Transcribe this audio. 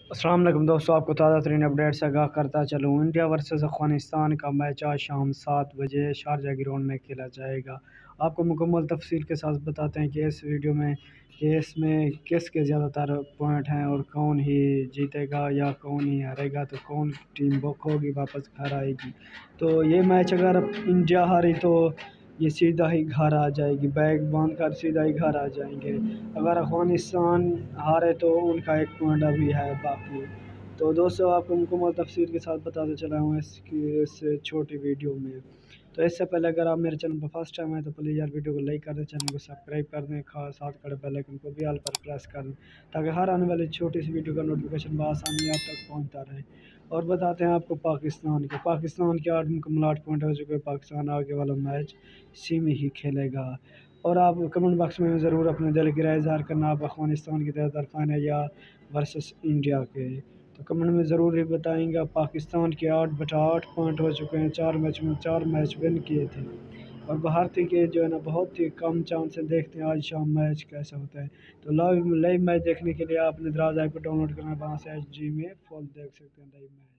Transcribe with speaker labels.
Speaker 1: السلام علیکم دوستوں، آپ کو تازہ ترین اپڈیٹ سے آگاہ کرتا چلوں۔ انڈیا ورسز افغانستان کا میچ آج شام 7 بجے شارجہ گراؤنڈ میں کھیلا جائے گا۔ آپ کو مکمل تفصیل کے ساتھ بتاتے ہیں کہ اس ویڈیو میں اس میں کس کے زیادہ تر پوائنٹ ہیں اور کون ہی جیتے گا یا کون ہی ہارے گا، تو کون ٹیم بک ہوگی واپس گھر آئے گی۔ تو یہ میچ اگر انڈیا ہاری تو یہ سیدھا ہی گھر آ جائے گی، بیگ باندھ کر سیدھا ہی گھر آ جائیں گے۔ اگر افغانستان ہارے تو ان کا ایک پوائنٹ ابھی ہے باقی۔ تو دوستوں، آپ کو مکمل تفصیل کے ساتھ بتاتے چلا ہوں اس چھوٹی ویڈیو میں۔ تو اس سے پہلے اگر آپ میرے چینل پر فرسٹ ٹائم ہیں تو پلیز یار ویڈیو کو لائک کر دیں، چینل کو سبسکرائب کر دیں، ساتھ کھڑے بیل آئیکن کو بھی آل پر پریس کر دیں تاکہ ہر آنے والی چھوٹی سی ویڈیو کا نوٹیفیکیشن بآسانی آپ تک پہنچتا رہے۔ اور بتاتے ہیں آپ کو پاکستان کے 8 مکمل 8 پوائنٹ ہو چکے۔ پاکستان آگے والا میچ اسی میں ہی کھیلے گا۔ اور آپ کمنٹ باکس میں ضرور اپنے دل کی رائے اظہار کرنا، آپ افغانستان کی طرف ہیں یا ورسس انڈیا کے، تو کمنٹ میں ضرور ہی بتائیں گے۔ پاکستان کے 8/8 پوائنٹ ہو چکے ہیں، 4 میچ میں 4 میچ ون کیے تھے، اور بھارتی کے جو ہے نا بہت ہی کم چانس ہے۔ دیکھتے ہیں آج شام میچ کیسا ہوتا ہے۔ تو لائیو میچ دیکھنے کے لیے آپ نے دراز ایپ کو ڈاؤن لوڈ کرنا ہے، وہاں سے HD میں فل دیکھ سکتے ہیں لائیو میچ۔